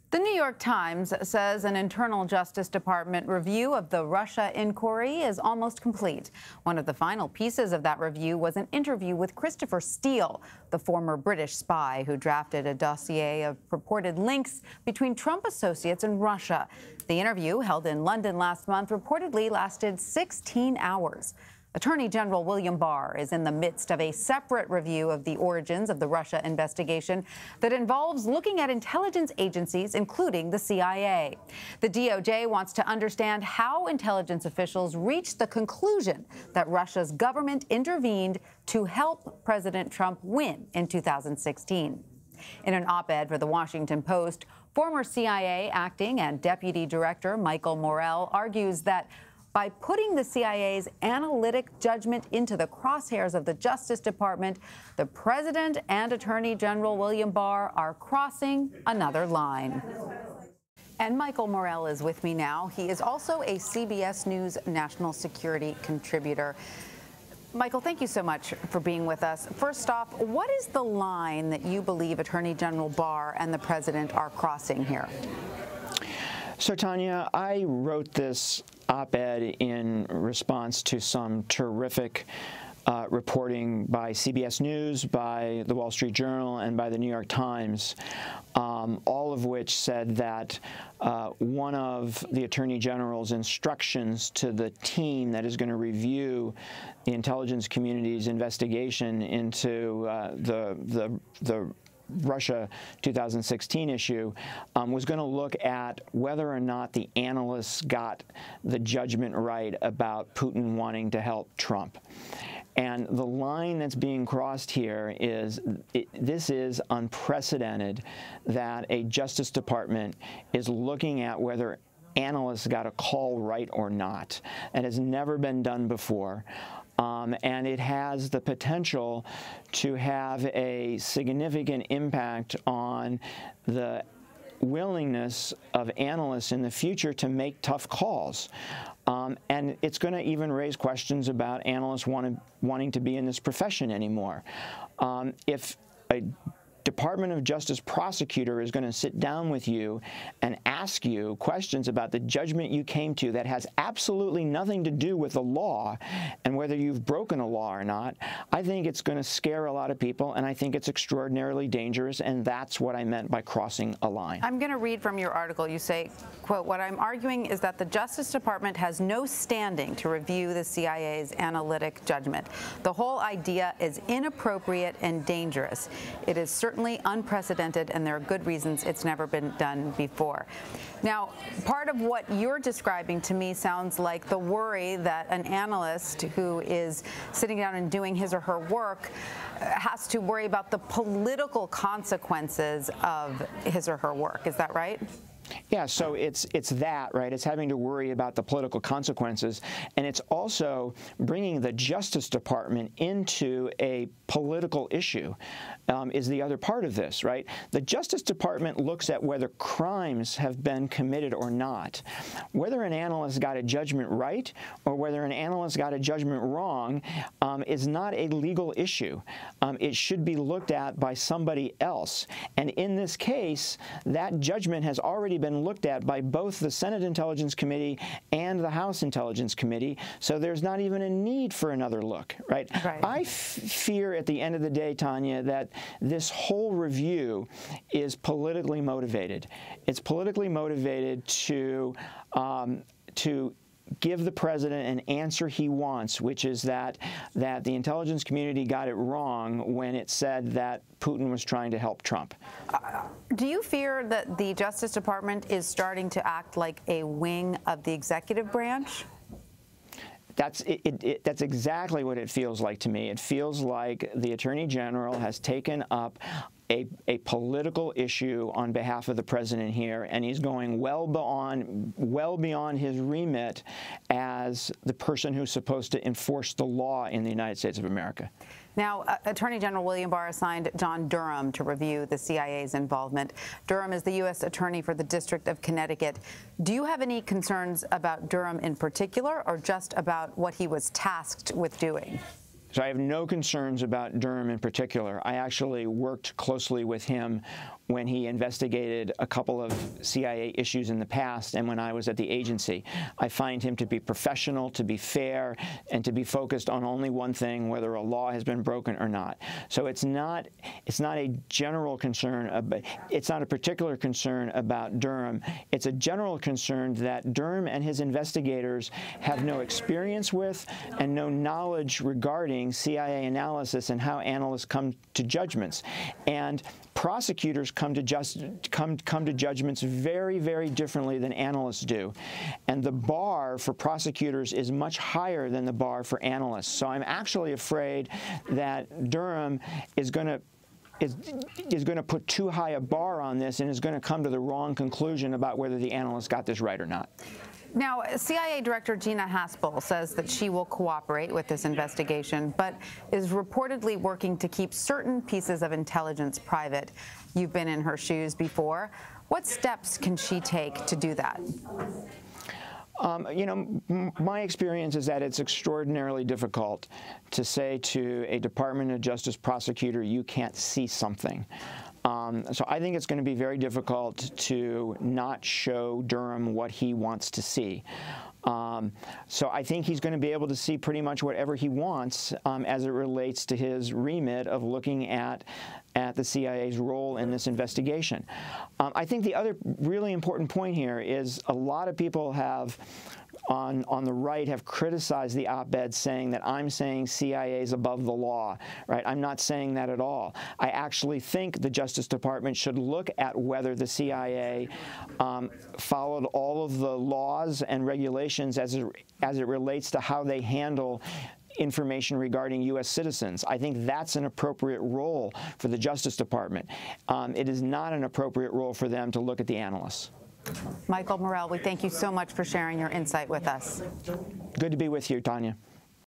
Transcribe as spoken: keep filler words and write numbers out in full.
The New York Times says an internal Justice Department review of the Russia inquiry is almost complete. One of the final pieces of that review was an interview with Christopher Steele, the former British spy who drafted a dossier of purported links between Trump associates and Russia. The interview, held in London last month, reportedly lasted sixteen hours. Attorney General William Barr is in the midst of a separate review of the origins of the Russia investigation that involves looking at intelligence agencies, including the C I A. The D O J wants to understand how intelligence officials reached the conclusion that Russia's government intervened to help President Trump win in two thousand sixteen. In an op-ed for The Washington Post, former C I A acting and deputy director Michael Morell argues that by putting the C I A's analytic judgment into the crosshairs of the Justice Department, the President and Attorney General William Barr are crossing another line. And Michael Morell is with me now. He is also a C B S News national security contributor. Michael, thank you so much for being with us. First off, what is the line that you believe Attorney General Barr and the President are crossing here? So, Tanya, I wrote this op-ed in response to some terrific uh, reporting by C B S News, by the Wall Street Journal, and by the New York Times, um, all of which said that uh, one of the Attorney General's instructions to the team that is going to review the intelligence community's investigation into uh, the the the Russia two thousand sixteen issue um, was going to look at whether or not the analysts got the judgment right about Putin wanting to help Trump. And the line that's being crossed here is, it, this is unprecedented that a Justice Department is looking at whether analysts got a call right or not. It has never been done before. Um, and it has the potential to have a significant impact on the willingness of analysts in the future to make tough calls. Um, and it's going to even raise questions about analysts wanting, wanting to be in this profession anymore. Um, if a Department of Justice prosecutor is going to sit down with you and ask you questions about the judgment you came to that has absolutely nothing to do with the law and whether you've broken a law or not, I think it's going to scare a lot of people, and I think it's extraordinarily dangerous, and that's what I meant by crossing a line. I'm going to read from your article. You say, quote, "What I'm arguing is that the Justice Department has no standing to review the C I A's analytic judgment. The whole idea is inappropriate and dangerous. It is certainly unprecedented, and there are good reasons it's never been done before." Now, part of what you're describing to me sounds like the worry that an analyst who is sitting down and doing his or her work has to worry about the political consequences of his or her work. Is that right? Yeah, so it's it's that, right? It's having to worry about the political consequences, and it's also bringing the Justice Department into a political issue um, is the other part of this, right? The Justice Department looks at whether crimes have been committed or not. Whether an analyst got a judgment right or whether an analyst got a judgment wrong um, is not a legal issue. Um, it should be looked at by somebody else. And in this case, that judgment has already been looked at by both the Senate Intelligence Committee and the House Intelligence Committee, so there's not even a need for another look, right? Right. I f fear at the end of the day, Tanya, that this whole review is politically motivated. It's politically motivated to um, to give the president an answer he wants, which is that that the intelligence community got it wrong when it said that Putin was trying to help Trump. Uh, do you fear that the Justice Department is starting to act like a wing of the executive branch? That's, it, it, it, that's exactly what it feels like to me. It feels like the Attorney General has taken up a, a political issue on behalf of the president here, and he's going well beyond, well beyond his remit as the person who's supposed to enforce the law in the United States of America. Now, uh, Attorney General William Barr assigned John Durham to review the C I A's involvement. Durham is the U S Attorney for the District of Connecticut. Do you have any concerns about Durham in particular, or just about what he was tasked with doing? So I have no concerns about Durham in particular. I actually worked closely with him when he investigated a couple of C I A issues in the past and when I was at the agency. I find him to be professional, to be fair, and to be focused on only one thing, whether a law has been broken or not. So it's not, it's not a general concern, about, it's not a particular concern about Durham. It's a general concern that Durham and his investigators have no experience with and no knowledge regarding C I A analysis and how analysts come to judgments. And prosecutors come to just come come to judgments very, very differently than analysts do, and the bar for prosecutors is much higher than the bar for analysts. So I'm actually afraid that Durham is going to is is going to put too high a bar on this and is going to come to the wrong conclusion about whether the analysts got this right or not. Now, C I A Director Gina Haspel says that she will cooperate with this investigation, but is reportedly working to keep certain pieces of intelligence private. You've been in her shoes before. What steps can she take to do that? Um, you know, m my experience is that it's extraordinarily difficult to say to a Department of Justice prosecutor, you can't see something. Um, so I think it's going to be very difficult to not show Durham what he wants to see. Um, so I think he's going to be able to see pretty much whatever he wants um, as it relates to his remit of looking at at the C I A's role in this investigation. Um, I think the other really important point here is a lot of people have on, on the right have criticized the op-ed saying that I'm saying C I A is above the law, right? I'm not saying that at all. I actually think the Justice Department should look at whether the C I A um, followed all of the laws and regulations as it, as it relates to how they handle information regarding U S citizens. I think that's an appropriate role for the Justice Department. Um, it is not an appropriate role for them to look at the analysts. Michael Morell, we thank you so much for sharing your insight with us. Good to be with you, Tanya.